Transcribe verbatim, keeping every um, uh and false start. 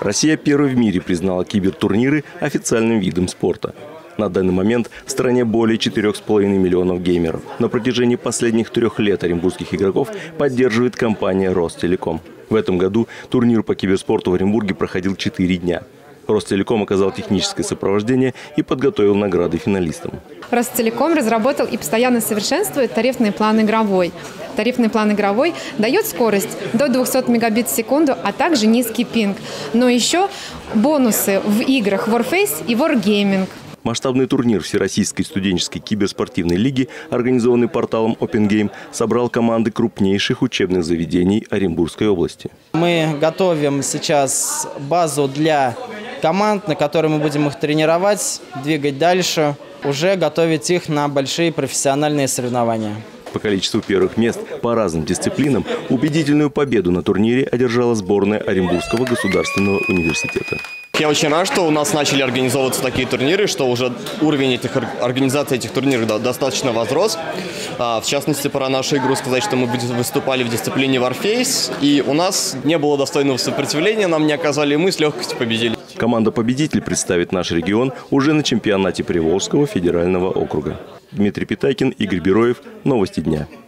Россия первой в мире признала кибертурниры официальным видом спорта. На данный момент в стране более четырёх с половиной миллионов геймеров. На протяжении последних трех лет оренбургских игроков поддерживает компания Ростелеком. В этом году турнир по киберспорту в Оренбурге проходил четыре дня. Ростелеком оказал техническое сопровождение и подготовил награды финалистам. Ростелеком разработал и постоянно совершенствует тарифный план игровой. Тарифный план игровой дает скорость до двухсот мегабит в секунду, а также низкий пинг. Но еще бонусы в играх Warface и Wargaming. Масштабный турнир Всероссийской студенческой киберспортивной лиги, организованный порталом OpenGame, собрал команды крупнейших учебных заведений Оренбургской области. Мы готовим сейчас базу для команд, на которой мы будем их тренировать, двигать дальше, уже готовить их на большие профессиональные соревнования. По количеству первых мест по разным дисциплинам убедительную победу на турнире одержала сборная Оренбургского государственного университета. Я очень рад, что у нас начали организовываться такие турниры, что уже уровень этих организаций этих турниров достаточно возрос. В частности, про нашу игру сказать, что мы выступали в дисциплине Warface, и у нас не было достойного сопротивления, нам не оказали, и мы с легкостью победили. Команда-победитель представит наш регион уже на чемпионате Приволжского федерального округа. Дмитрий Питайкин, Игорь Бероев. Новости дня.